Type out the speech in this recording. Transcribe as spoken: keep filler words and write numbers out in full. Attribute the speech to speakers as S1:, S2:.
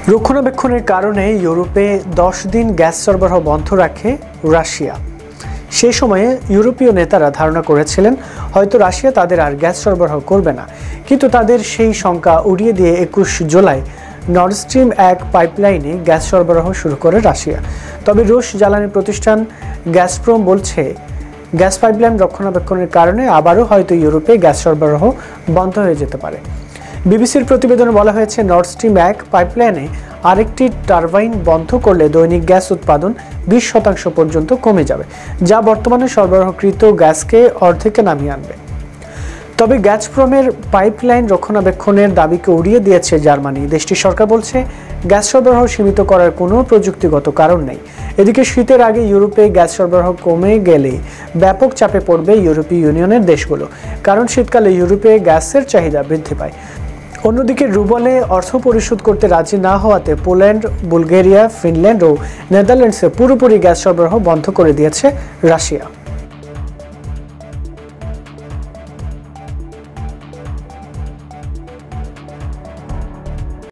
S1: রক্ষণাবেক্ষণের কারণে ইউরোপে দশ দিন গ্যাস সরবরাহ বন্ধ রাখে রাশিয়া। সেই সময়ে ইউরোপীয় নেতারা ধারণা করেছিলেন হয়তো রাশিয়া তাদের আর গ্যাস সরবরাহ করবে না, কিন্তু তাদের সেই শঙ্কা উড়িয়ে দিয়ে একুশ জুলাই নর্ড স্ট্রিম এক পাইপলাইনে গ্যাস সরবরাহ শুরু করে রাশিয়া। তবে রুশ জ্বালানি প্রতিষ্ঠান গ্যাসপ্রম বলছে গ্যাস পাইপলাইন রক্ষণাবেক্ষণের কারণে আবারও হয়তো ইউরোপে গ্যাস সরবরাহ বন্ধ হয়ে যেতে পারে। বিবিসির প্রতিবেদনে বলা হয়েছে নর্ড স্ট্রিম এক পাইপলাইনে আরেকটি টারবাইন বন্ধ করলে দৈনিক গ্যাস উৎপাদন বিশ শতাংশ পর্যন্ত কমে যাবে, যা বর্তমানে সরবরাহকৃত গ্যাসকে অর্ধেকে নামিয়ে আনবে। তবে গ্যাসপ্রমের পাইপলাইন রক্ষণাবেক্ষণের দাবিকে উড়িয়ে দিয়েছে জার্মানি। দেশটির সরকার বলছে গ্যাস সরবরাহ সীমিত করার কোনো প্রযুক্তিগত কারণ নেই। এদিকে শীতের আগে ইউরোপে গ্যাস সরবরাহ কমে গেলে ব্যাপক চাপে পড়বে ইউরোপীয় ইউনিয়নের দেশগুলো, কারণ শীতকালে ইউরোপে গ্যাসের চাহিদা বৃদ্ধি পায়। অন্যদিকে রুবলে অর্থ পরিশোধ করতে রাজি না হওয়াতে পোল্যান্ড, বুলগেরিয়া, ফিনল্যান্ড ও নেদারল্যান্ডসে পুরোপুরি গ্যাস সরবরাহ বন্ধ করে দিয়েছে রাশিয়া।